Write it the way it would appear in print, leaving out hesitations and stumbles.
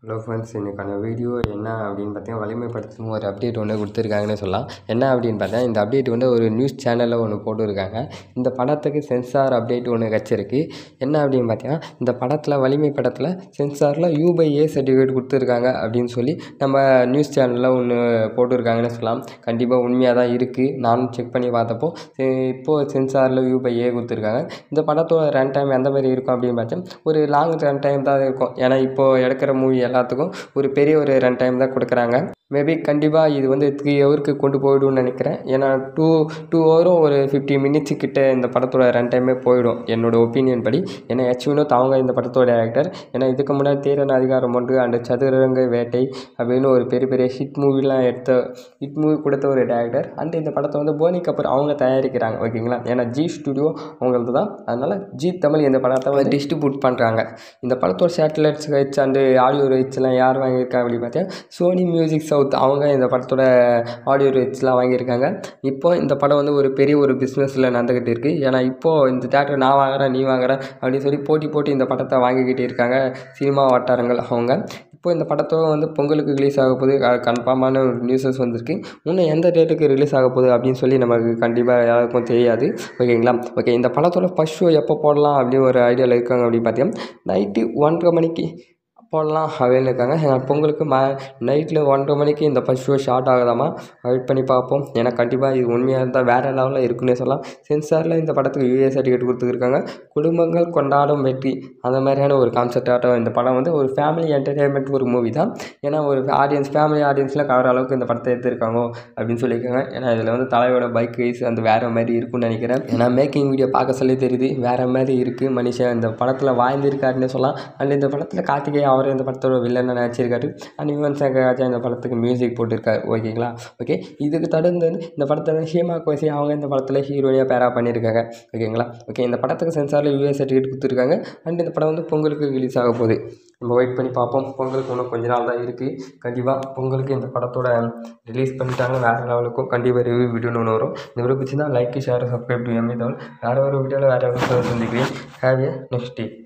Hello friends, இன்றைக்கான video என்ன அப்படின்னு பார்த்தீங்கன்னா, வலிமைப்படுத்தும் ஒரு அப்டேட் ஒன்று கொடுத்துருக்காங்கன்னு சொல்லலாம். என்ன அப்படின்னு பார்த்தா, இந்த அப்டேட் வந்து ஒரு நியூஸ் சேனலில் ஒன்று போட்டுருக்காங்க. இந்த படத்துக்கு சென்சார் அப்டேட் ஒன்று கிடச்சிருக்கு. என்ன அப்படின்னு பார்த்தீங்கன்னா, இந்த படத்தில் வலிமை படத்தில் சென்சாரில் U/A சர்டிஃபிகேட் கொடுத்துருக்காங்க அப்படின்னு சொல்லி நம்ம நியூஸ் சேனலில் ஒன்று போட்டிருக்காங்கன்னு சொல்லலாம். கண்டிப்பாக உண்மையாக தான் இருக்குது. நானும் செக் பண்ணி பார்த்தப்போ இப்போது சென்சாரில் U/A கொடுத்துருக்காங்க. இந்த படத்தோட ரன் டைம் எந்த மாதிரி இருக்கும் அப்படின்னு பார்த்தா, ஒரு லாங் ரன் டைம் தான் இருக்கும். ஏன்னா இப்போது எடுக்கிற மூவி எல்லாத்துக்கும் ஒரு பெரிய ஒரு ரன் டைம் தான் கொடுக்குறாங்க. மேபி கண்டிப்பாக இது வந்து 3 ஹவருக்கு கொண்டு போய்டும்னு நினைக்கிறேன். ஏன்னா டூ ஹவரும் ஒரு 50 மினிட்ஸு கிட்ட இந்த படத்தோட ரன் டைமே போயிடும் என்னோடய ஒப்பீனியன் படி. ஏன்னா எச். வினோத் அவங்க இந்த படத்தோட ஆக்டர். ஏன்னா இதுக்கு முன்னாடி தீரன் அதிகாரம் 1 அண்ட் சதுரங்க வேட்டை அப்படின்னு ஒரு பெரிய பெரிய ஹிட் மூவி கொடுத்த ஒரு டேரக்டர். அண்ட் இந்த படத்தை வந்து போனி கபூர் அவங்க தயாரிக்கிறாங்க, ஓகேங்களா. ஏன்னா ஜி ஸ்டுடியோ அவங்களது தான். அதனால் ஜி தமிழ் இந்த படத்தை வந்து டிஸ்ட்ரிபியூட் பண்ணுறாங்க. இந்த படத்தோட சேட்டலைட்ஸ் ரைட்ஸ் அண்டு ஆடியோ ரைட்ஸ்லாம் யார் வாங்கியிருக்காங்க அப்படின்னு பார்த்தா, சோனி மியூசிக் சவுத் அவங்க இந்த படத்தோட ஆடியோ ரைட்ஸ்லாம் வாங்கியிருக்காங்க. இப்போது இந்த படம் வந்து ஒரு பெரிய ஒரு பிஸ்னஸில் நடந்துக்கிட்டு இருக்குது. ஏன்னா இப்போது இந்த தேட்டர் நான் வாங்குறேன் நீ வாங்குறேன் அப்படின்னு சொல்லி போட்டி இந்த படத்தை வாங்கிக்கிட்டு இருக்காங்க சினிமா வட்டாரங்கள் அவங்க. இப்போ இந்த படத்தோட வந்து பொங்கலுக்கு ரிலீஸ் ஆக போகுது. கன்ஃபார்மான ஒரு நியூஸஸ் வந்திருக்கு. இன்னும் எந்த டேட்டுக்கு ரிலீஸ் ஆக போகுது அப்படின்னு சொல்லி நமக்கு கண்டிப்பாக யாருக்கும் தெரியாது, ஓகேங்களா. ஓகே, இந்த படத்தோட ஃபஸ்ட் ஷோ எப்போ போடலாம் அப்படின்னு ஒரு ஐடியாவில் இருக்காங்க அப்படின்னு பார்த்தீங்கன்னா, நைட்டு 1:30 மணிக்கு போடலாம் அப்படின்னு இருக்காங்க. பொங்கலுக்கு நைட்டில் 1:30 மணிக்கு இந்த ஃபஸ்ட் ஷோ ஸ்டார்ட் ஆகுதாமா, வெயிட் பண்ணி பார்ப்போம். ஏன்னா கண்டிப்பாக இது உண்மையாக இருந்தால் வேறு லெவலில் இருக்குன்னே சொல்லலாம். சென்சாரில் இந்த படத்துக்கு UA சர்டிஃபிகேட் கொடுத்துருக்காங்க. குடும்பங்கள் கொண்டாடும் வெற்றி அந்த மாதிரியான ஒரு கான்செப்டாக இந்த படம் வந்து ஒரு ஃபேமிலி என்டர்டெயின்மெண்ட் ஒரு மூவி தான். ஏன்னா ஒரு ஃபேமிலி ஆடியன்ஸில் கவர அளவுக்கு இந்த படத்தை எடுத்துருக்காங்க அப்படின்னு சொல்லியிருக்காங்க. ஏன்னா இதில் வந்து தலையோட பைக் ரைஸ் அந்த வேறு மாதிரி இருக்குன்னு நினைக்கிறேன். ஏன்னா மேக்கிங் வீடியோ பார்க்க சொல்லி தெரியுது வேறு மாதிரி இருக்குது. மனுஷன் இந்த படத்தில் வாழ்ந்திருக்காருன்னு சொல்லலாம். அண்ட் இந்த படத்தில் கார்த்திகேயன் அவர் இந்த படத்தோட வில்லனை நடிச்சிருக்காரு. அண்ட் யுவன் சங்கர் ராஜா இந்த படத்துக்கு மியூசிக் போட்டிருக்காரு, ஓகேங்களா. ஓகே, இதுக்கு தடுத்து இந்த படத்தில் ஹீமா கோசி அவங்க இந்த படத்தில் ஹீரோயினாக பேரா பண்ணியிருக்காங்க, ஓகேங்களா. ஓகே, இந்த படத்துக்கு சென்சாரில் UA சர்டிஃபிகேட் கொடுத்துருக்காங்க. அண்ட் இந்த படம் வந்து பொங்கலுக்கு ரிலீஸ் ஆக போகுது. நம்ம வெயிட் பண்ணி பார்ப்போம். பொங்கலுக்கு இன்னும் கொஞ்ச நாள் தான் இருக்குது. கண்டிப்பாக பொங்கலுக்கு இந்த படத்தோட ரிலீஸ் பண்ணிட்டாங்க. வேறு லெவலுக்கும் கண்டிப்பாக ரிவ்யூ வீடியோன்னு ஒன்று வரும். இந்த வீடியோ பிடிச்சிருந்தா like, share, subscribe to MA Tamil. வேறு ஒரு வீடியோவில் வேறு எவ்வளோ சந்திக்கிறேன். Have a next day.